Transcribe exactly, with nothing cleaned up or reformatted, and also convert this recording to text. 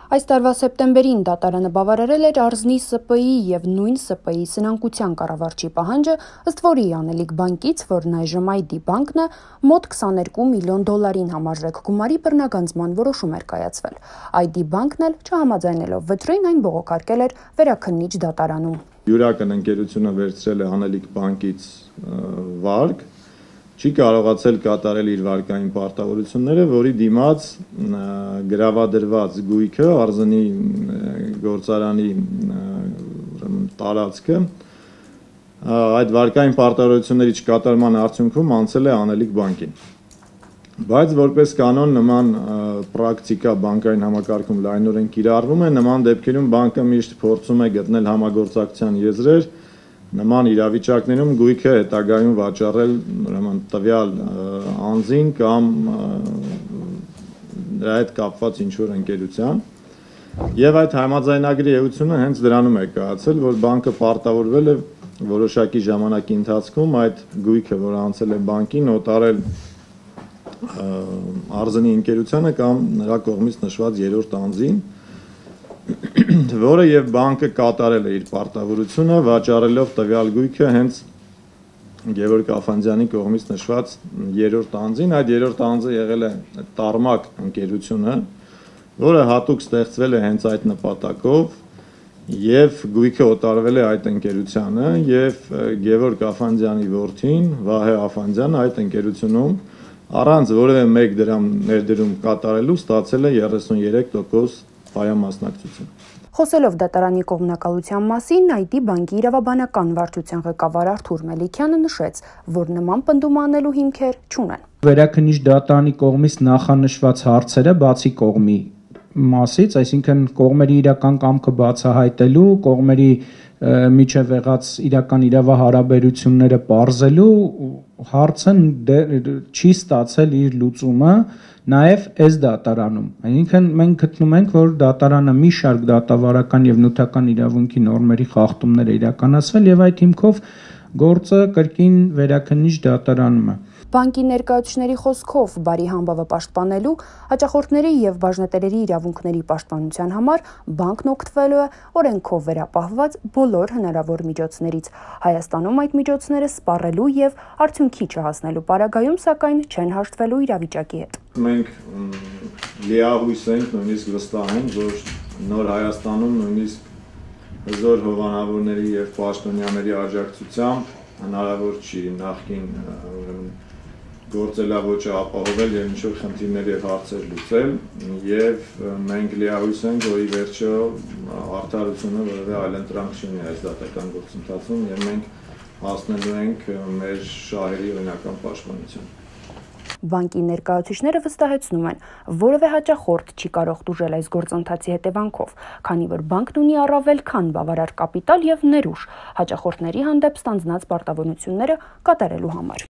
Այս տարվա սեպտեմբերին դատարանը բավարարել էր Արզնի Ս Պ Ի և նույն Ս Պ Ի սնանկության կառավարչի պահանջը, ըստ որի Անելիք բանկից, որն այժմ Այ Դի բանկն է, մոտ քսաներկու միլիոն դոլարին համարժեք գումարի բռնագանձման որոշում էր կայացվել։ Այ Դի բանկն էլ, չհամաձայնելով վճռին, այն բողոքարկել էր վերաքննիչ դատարանում։ Յուրական ընկերությունը վերցրել է Անելիք բանկից վարկ, չի կարողացել կատարել իր վարկային պարտավորությունները, որի դիմաց գրավադրված գույքը Արզնի գործարանի տարածքը այդ վարկային պարտավորությունների չկատարման արդյունքում անցել է Անելիք բանկին։ Բայց որպես կանոն նման պրակտիկա բանկային համակարգում լայնորեն կիրառվում է, նման դեպքերում բանկը միշտ փորձում է գտնել համագործակցության եզրեր, նման իրավիճակներում գույքը հետագայում վաճառել ուրեմն տվյալ անձին կամ դրա հետ կապված ինչ-որ ընկերության։ Եվ այդ համաձայնագրի էությունը հենց դրանում է կայացել, որ բանկը պարտավորվել է որոշակի ժամանակի ընթացքում այդ գույքը, որ անցել է բանկին, օտարել Արզնի ընկերությանը կամ նրա կողմից նշված երրորդ անձին, որը եւ բանկը կատարել է իր պարտավորությունը վաճառելով տվյալ գույքը հենց Գևորգ Աֆանդյանի կողմից նշված երրորդ անձին, այդ երրորդ անձը եղել է Տարմակ ընկերությունը, որը հատուկ ստեղծվել է հենց այդ նպատակով եւ գույքը օտարվել է այդ ընկերությանը եւ Գևորգ Աֆանդյանի որդին Վահե Աֆանդյանը այդ ընկերությունում առանց որևէ մեկ դրամ ներդրում կատարելու ստացել է երեսունյերեք տոկոս պայամասնակցություն։ Խոսելով դատարանի կողմնակալության մասին, Այ Դի բանկի իրավաբանական վարչության ղեկավար Արթուր Մելիքյանը նշեց, որ նման պնդում անելու հիմքեր չունեն։ Վերաքննիչ դատարանի կողմից նախանշված հարցերը բացի կողմի մասից, այսինքն կողմերի իրական կամքը բացահայտելու, կողմերի միջև եղած իրական իրավահարաբերությունները պարզելու հարցը չի ստացել իր լուծումը նաև այս դատարանում։ Այսինքն մենք գտնում ենք, որ դատարանը մի շարք դատավարական եւ նյութական իրավունքի նորմերի խախտումներ է իրականացվել եւ այդ հիմքով գործը կրկին վերաքննիչ դատարանում է։ Բանկի ներկայացուցիչների խոսքով բարի համբավը պաշտպանելու, հաճախորդների եւ բաժնետերերի իրավունքների պաշտպանության համար բանկն օգտվելու է օրենքով վերապահված բոլոր հնարավոր միջոցներից։ Հայաստանում այդ միջոցները սպառելու եւ արդյունքի չհասնելու պարագայում, սակայն չեն հաշտվելու իրավիճակի հետ։ Մենք լիահույս ենք, նույնիսկ վստահ ենք, որ նոր Հայաստանում նույնիսկ հզոր հովանավորների եւ պաշտոնյաների աջակցությամբ հնարավոր չի նախկին ուրեմն գործելավոճը ապահովել եւ ինչ-որ խնդիրներ եւ հարցեր լուծել եւ մենք լիահույս ենք, որ ի վերջո արդարությունը որևէ այլընտրանք չունի այս դատական գործընթացում եւ մենք հասնելու ենք մեր շահերի օրինական պաշտպանության։ Բանկի ներկայացուցիչները վստահեցնում են, որևէ հաճախորդ չի կարող տուժել այս գործընթացի հետևանքով, քանի որ բանկն ունի առավել քան բավարար կապիտալ եւ ներուժ հաճախորդների հանդեպ ստանձնած պարտավորությունները կատարելու համար։